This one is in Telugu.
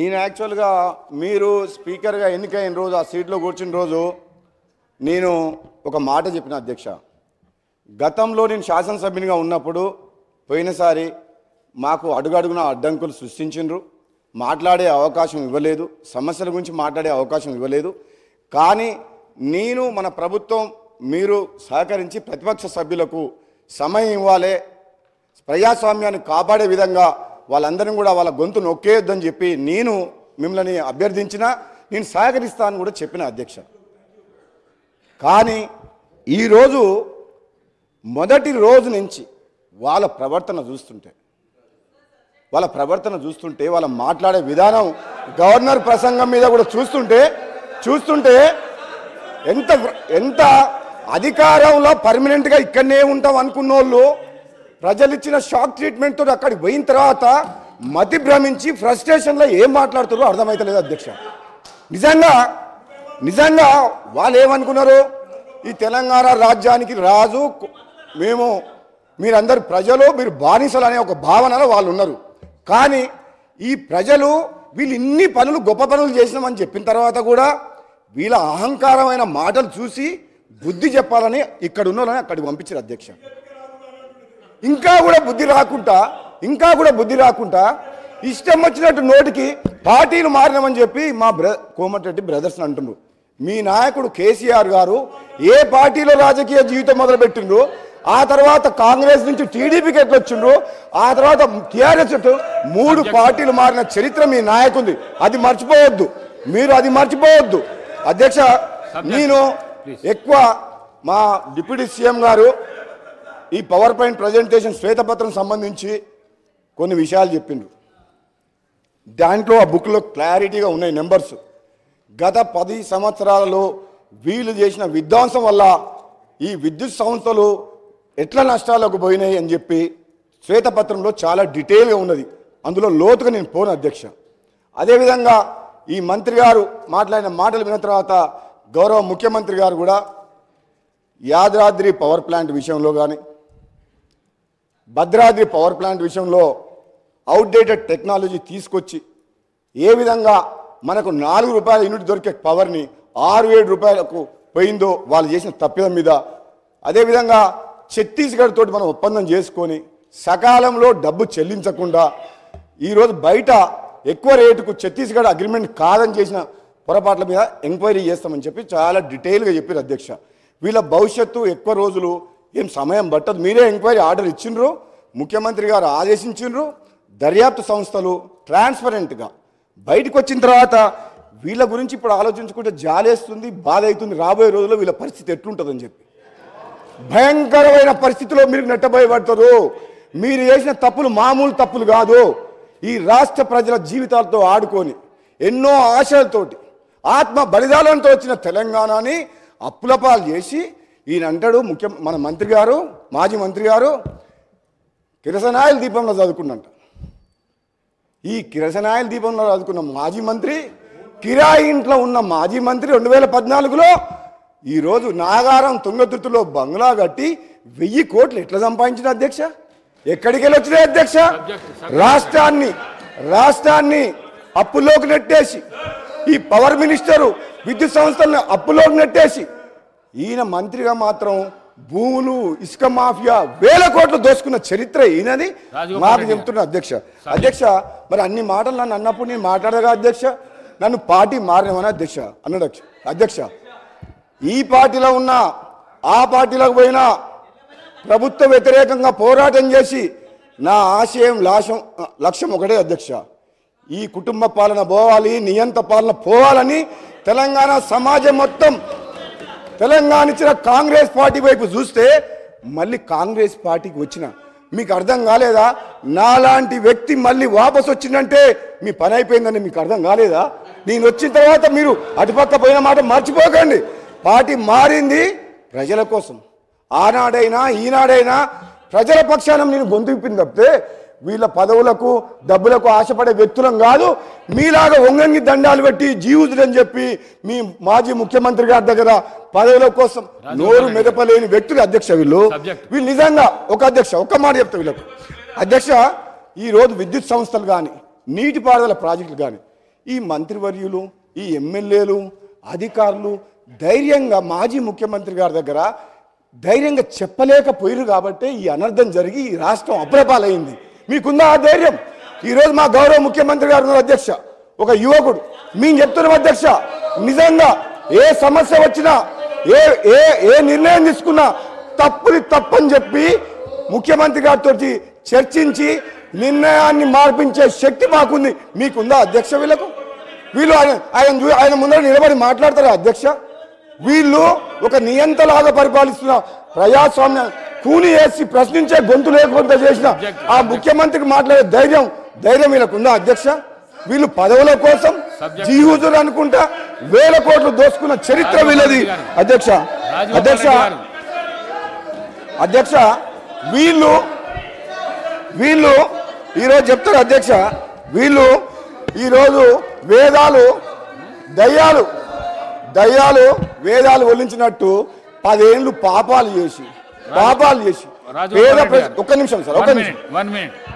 నేను యాక్చువల్గా మీరు స్పీకర్గా ఎన్నికైన రోజు ఆ సీట్లో కూర్చున్న రోజు నేను ఒక మాట చెప్పిన అధ్యక్ష. గతంలో నేను శాసనసభ్యునిగా ఉన్నప్పుడు పోయినసారి మాకు అడుగడుగున అడ్డంకులు సృష్టించిండ్రు, మాట్లాడే అవకాశం ఇవ్వలేదు, సమస్యల గురించి మాట్లాడే అవకాశం ఇవ్వలేదు. కానీ నేను మన ప్రభుత్వం మీరు సహకరించి ప్రతిపక్ష సభ్యులకు సమయం ఇవ్వాలి, ప్రజాస్వామ్యాన్ని కాపాడే విధంగా వాళ్ళందరినీ కూడా వాళ్ళ గొంతు నొక్కేయొద్దని చెప్పి నేను మిమ్మల్ని అభ్యర్థించిన, నేను సహకరిస్తాను కూడా చెప్పిన అధ్యక్ష. కానీ ఈరోజు మొదటి రోజు నుంచి వాళ్ళ ప్రవర్తన చూస్తుంటే వాళ్ళ మాట్లాడే విధానం, గవర్నర్ ప్రసంగం మీద కూడా చూస్తుంటే ఎంత అధికారంలో పర్మనెంట్గా ఇక్కడనే ఉంటాం అనుకున్న వాళ్ళు ప్రజలు ఇచ్చిన షాక్ ట్రీట్మెంట్ తోటి అక్కడికి పోయిన తర్వాత మతి భ్రమించి ఫ్రస్ట్రేషన్లో ఏం మాట్లాడుతారో అర్థమవుతలేదు అధ్యక్ష. నిజంగా వాళ్ళు ఏమనుకున్నారు, ఈ తెలంగాణ రాజ్యానికి రాజు మేము, మీరందరు ప్రజలు, మీరు బానిసలు అనే ఒక భావనలో వాళ్ళు ఉన్నారు. కానీ ఈ ప్రజలు వీళ్ళు ఇన్ని పనులు గొప్ప పనులు చేసినామని చెప్పిన తర్వాత కూడా వీళ్ళ అహంకారమైన మాటలు చూసి బుద్ధి చెప్పాలని ఇక్కడ ఉన్న వాళ్ళని అక్కడికి పంపించారు అధ్యక్ష. ఇంకా కూడా బుద్ధి రాకుండా ఇష్టం వచ్చినట్టు నోటికి పార్టీలు మారినామని చెప్పి మా కోమటిరెడ్డి బ్రదర్స్ అంటున్నారు. మీ నాయకుడు కేసీఆర్ గారు ఏ పార్టీలో రాజకీయ జీవితం మొదలుపెట్టిండ్రు, ఆ తర్వాత కాంగ్రెస్ నుంచి టీడీపీకి ఎట్లా వచ్చిండ్రు, ఆ తర్వాత టీఆర్ఎస్ 3 పార్టీలు మారిన చరిత్ర మీ నాయకుంది. అది మర్చిపోవద్దు అధ్యక్ష. నేను ఎక్కువ మా డిప్యూటీ సీఎం గారు ఈ పవర్ పాయింట్ ప్రజెంటేషన్ శ్వేతపత్రం సంబంధించి కొన్ని విషయాలు చెప్పిండ్రు. దాంట్లో ఆ బుక్లో క్లారిటీగా ఉన్నాయి నెంబర్స్. గత 10 సంవత్సరాలలో వీళ్ళు చేసిన విధ్వంసం వల్ల ఈ విద్యుత్ సంస్థలు ఎట్లా నష్టాలకు పోయినాయి అని చెప్పి శ్వేతపత్రంలో చాలా డీటెయిల్గా ఉన్నది. అందులో లోతుగా నేను పోను అధ్యక్ష. అదేవిధంగా ఈ మంత్రి గారు మాట్లాడిన మాటలు విన్న తర్వాత గౌరవ ముఖ్యమంత్రి గారు కూడా యాదాద్రి పవర్ ప్లాంట్ విషయంలో కానీ భద్రాద్రి పవర్ ప్లాంట్ విషయంలో అవుట్డేటెడ్ టెక్నాలజీ తీసుకొచ్చి ఏ విధంగా మనకు 4 రూపాయల యూనిట్ దొరికే పవర్ని 6-7 రూపాయలకు పోయిందో వాళ్ళు చేసిన తప్పిదం మీద, అదేవిధంగా ఛత్తీస్గఢ్ తోటి మనం ఒప్పందం చేసుకొని సకాలంలో డబ్బు చెల్లించకుండా ఈరోజు బయట ఎక్కువ రేటుకు ఛత్తీస్గఢ్ అగ్రిమెంట్ కాదని చేసిన పొరపాట్ల మీద ఎంక్వైరీ చేస్తామని చెప్పి చాలా డీటెయిల్గా చెప్పారు అధ్యక్ష. వీళ్ళ భవిష్యత్తు ఎక్కువ రోజులు ఏం సమయం పట్టదు. మీరే ఎంక్వైరీ ఆర్డర్ ఇచ్చిండ్రు, ముఖ్యమంత్రి గారు ఆదేశించిండ్రు. దర్యాప్తు సంస్థలు ట్రాన్స్పరెంట్గా బయటకు వచ్చిన తర్వాత వీళ్ళ గురించి ఇప్పుడు ఆలోచించుకుంటే జాలేస్తుంది, బాధ అవుతుంది. రాబోయే రోజుల్లో వీళ్ళ పరిస్థితి ఎట్లుంటుందని చెప్పి భయంకరమైన పరిస్థితిలో మీరు నెట్టబోయబడతారు. మీరు చేసిన తప్పులు మామూలు తప్పులు కాదు. ఈ రాష్ట్ర ప్రజల జీవితాలతో ఆడుకొని ఎన్నో ఆశలతోటి ఆత్మ బలిదానంతో వచ్చిన తెలంగాణని అప్పులపాలు చేసి ఈయన అంటాడు మన మంత్రి గారు, మాజీ మంత్రి గారు కిరసనాయిల దీపంలో చదువుకున్నంట. ఈ కిరసనాయిల దీపంలో చదువుకున్న మాజీ మంత్రి, కిరాయి ఇంట్లో ఉన్న మాజీ మంత్రి 2014లో ఈరోజు నాగారం తుంగతుర్తిలో బంగ్లా కట్టి 1000 కోట్లు ఎట్లా సంపాదించిన అధ్యక్ష? ఎక్కడికి వెళ్ళి వచ్చినాయి అధ్యక్ష? రాష్ట్రాన్ని అప్పులోకి నెట్టేసి, ఈ పవర్ మినిస్టరు విద్యుత్ సంస్థలను అప్పులోకి నెట్టేసి, ఈయన మంత్రిగా మాత్రం భూములు, ఇసుక మాఫియా 1000 కోట్లు దోసుకున్న చరిత్ర ఈయనది మాకు చెప్తున్నా అధ్యక్ష. మరి అన్ని మాటలు నన్ను అన్నప్పుడు నేను మాట్లాడగా అధ్యక్ష, నన్ను పార్టీ మారినమని అన్నాడు అధ్యక్ష. ఈ పార్టీలో ఉన్నా ఆ పార్టీలోకి పోయినా ప్రభుత్వ వ్యతిరేకంగా పోరాటం చేసి నా ఆశయం లక్ష్యం ఒకటే అధ్యక్ష, ఈ కుటుంబ పాలన పోవాలి, నియంత పాలన పోవాలని తెలంగాణ సమాజం మొత్తం తెలంగాణ ఇచ్చిన కాంగ్రెస్ పార్టీ వైపు చూస్తే మళ్ళీ కాంగ్రెస్ పార్టీకి వచ్చిన మీకు అర్థం కాలేదా? నాలాంటి వ్యక్తి మళ్ళీ వాపసు వచ్చిందంటే మీ పని అయిపోయిందని మీకు అర్థం కాలేదా? నేను వచ్చిన తర్వాత మీరు అటుపక్క పోయిన మాట మర్చిపోకండి. పార్టీ మారింది ప్రజల కోసం. ఆనాడైనా ఈనాడైనా ప్రజల పక్షాన నేను గొంతు విప్పింది తప్పితే వీళ్ళ పదవులకు డబ్బులకు ఆశపడే వ్యక్తులం కాదు. మీలాగా వంగంగి దండాలు పెట్టి జీవుదులని చెప్పి మీ మాజీ ముఖ్యమంత్రి గారి దగ్గర పదవుల కోసం నోరు మెదపలేని వ్యక్తులు అధ్యక్ష. వీళ్ళు నిజంగా ఒక్క మాట చెప్తా వీళ్ళకు అధ్యక్ష. ఈరోజు విద్యుత్ సంస్థలు కానీ నీటిపారుదల ప్రాజెక్టులు కానీ ఈ మంత్రివర్యులు, ఈ ఎమ్మెల్యేలు, అధికారులు ధైర్యంగా మాజీ ముఖ్యమంత్రి గారి దగ్గర ధైర్యంగా చెప్పలేకపోయారు కాబట్టి ఈ అనర్థం జరిగి ఈ రాష్ట్రం అప్రపాలైంది. మీకుందా ఆ ధైర్యం? ఈరోజు మా గౌరవ ముఖ్యమంత్రి గారు అధ్యక్ష, ఒక యువకుడు మేము చెప్తున్నాం అధ్యక్ష, నిజంగా ఏ సమస్య వచ్చినా ఏ ఏ ఏ నిర్ణయం తీసుకున్నా తప్పని చెప్పి ముఖ్యమంత్రి గారితో చర్చించి నిర్ణయాన్ని మార్పించే శక్తి మాకుంది. మీకుందా అధ్యక్ష? వీళ్ళు ఆయన ముందర నిలబడి మాట్లాడతారా అధ్యక్ష? వీళ్ళు ఒక నియంతలాగా పరిపాలిస్తున్న ప్రజాస్వామ్యం కూని వేసి ప్రశ్నించే గొంతు లేకుండా చేసిన ఆ ముఖ్యమంత్రికి మాట్లాడే ధైర్యం వీళ్ళకుందా అధ్యక్ష? వీళ్ళు పదవుల కోసం జీహుజురు అనుకుంటా వేల కోట్లు దోసుకున్న చరిత్ర వీళ్ళది అధ్యక్ష. అధ్యక్ష అధ్యక్ష వీళ్ళు ఈరోజు చెప్తారు అధ్యక్ష, వీళ్ళు ఈరోజు దయ్యాలు వేదాలు ఒలించినట్టు 10 ఏళ్ళు పాపాలు చేసి పేద ఒక్క నిమిషం సార్, ఒక్క నిమిషం.